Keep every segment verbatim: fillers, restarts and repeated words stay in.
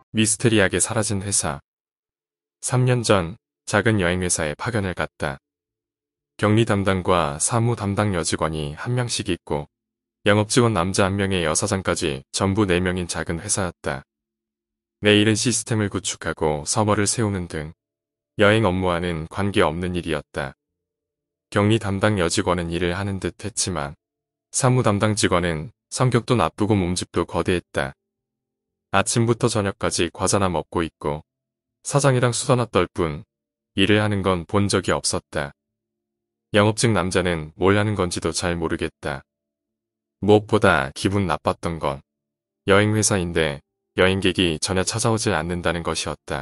미스테리하게 사라진 회사. 삼 년 전 작은 여행회사에 파견을 갔다. 격리 담당과 사무 담당 여직원이 한 명씩 있고 영업직원 남자 한 명에 여사장까지 전부 네 명인 작은 회사였다. 내일은 시스템을 구축하고 서버를 세우는 등 여행 업무와는 관계없는 일이었다. 격리 담당 여직원은 일을 하는 듯 했지만 사무 담당 직원은 성격도 나쁘고 몸집도 거대했다. 아침부터 저녁까지 과자나 먹고 있고 사장이랑 수다나 떨 뿐 일을 하는 건 본 적이 없었다. 영업직 남자는 뭘 하는 건지도 잘 모르겠다. 무엇보다 기분 나빴던 건 여행회사인데 여행객이 전혀 찾아오질 않는다는 것이었다.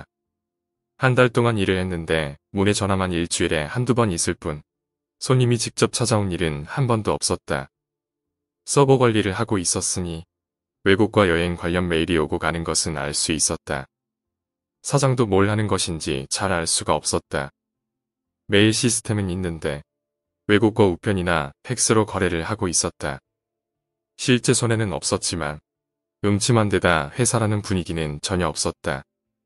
한 달 동안 일을 했는데 문의 전화만 일주일에 한두 번 있을 뿐 손님이 직접 찾아온 일은 한 번도 없었다. 서버 관리를 하고 있었으니 외국과 여행 관련 메일이 오고 가는 것은 알 수 있었다. 사장도 뭘 하는 것인지 잘 알 수가 없었다. 메일 시스템은 있는데 외국어 우편이나 팩스로 거래를 하고 있었다. 실제 손해는 없었지만 음침한 데다 회사라는 분위기는 전혀 없었다.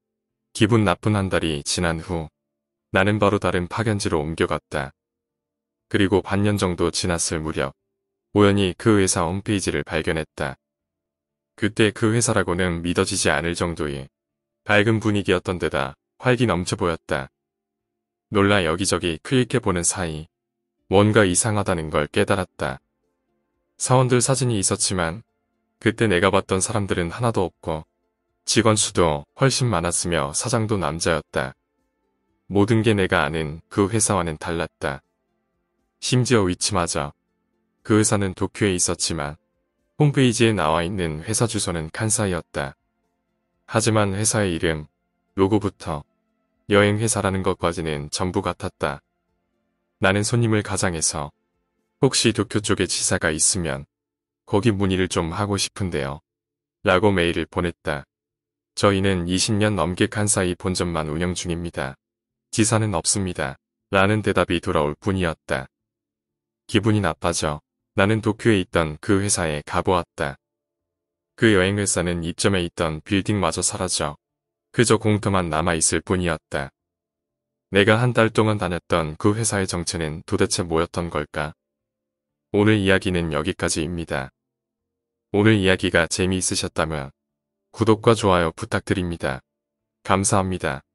기분 나쁜 한 달이 지난 후 나는 바로 다른 파견지로 옮겨갔다. 그리고 반년 정도 지났을 무렵 우연히 그 회사 홈페이지를 발견했다. 그때 그 회사라고는 믿어지지 않을 정도의 밝은 분위기였던 데다 활기 넘쳐 보였다. 놀라 여기저기 클릭해보는 사이 뭔가 이상하다는 걸 깨달았다. 사원들 사진이 있었지만 그때 내가 봤던 사람들은 하나도 없고 직원 수도 훨씬 많았으며 사장도 남자였다. 모든 게 내가 아는 그 회사와는 달랐다. 심지어 위치마저. 그 회사는 도쿄에 있었지만 홈페이지에 나와 있는 회사 주소는 칸사이였다. 하지만 회사의 이름, 로고부터 여행회사라는 것까지는 전부 같았다. 나는 손님을 가장해서 혹시 도쿄 쪽에 지사가 있으면 거기 문의를 좀 하고 싶은데요. 라고 메일을 보냈다. 저희는 이십 년 넘게 칸사이 본점만 운영 중입니다. 지사는 없습니다. 라는 대답이 돌아올 뿐이었다. 기분이 나빠져 나는 도쿄에 있던 그 회사에 가보았다. 그 여행회사는 이점에 있던 빌딩마저 사라져 그저 공터만 남아있을 뿐이었다. 내가 한 달 동안 다녔던 그 회사의 정체는 도대체 뭐였던 걸까? 오늘 이야기는 여기까지입니다. 오늘 이야기가 재미있으셨다면 구독과 좋아요 부탁드립니다. 감사합니다.